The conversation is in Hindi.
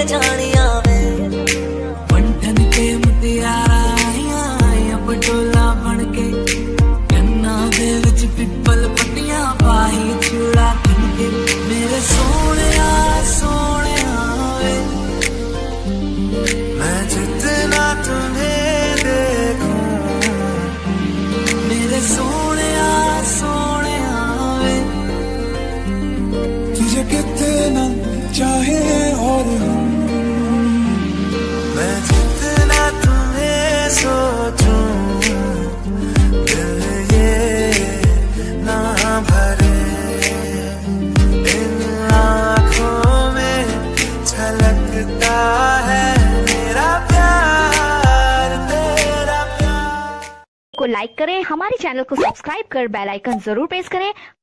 जानिया वे पंठन के मुटियारा आइया पटोला बन के कन्ना दे विच पिपल पट्टियां पाही चूड़ा के मेरे सोने वे मैं जितना तुम्हें देखूं मेरे सोने वे तुझे कितना चाहे और मैं जितना तुम्हें सोचूं दिल ये ना भरे इन आँखों में झलकता है मेरा प्यार तेरा प्यार। को लाइक करें, हमारे चैनल को सब्सक्राइब कर बेल आइकन जरूर प्रेस करें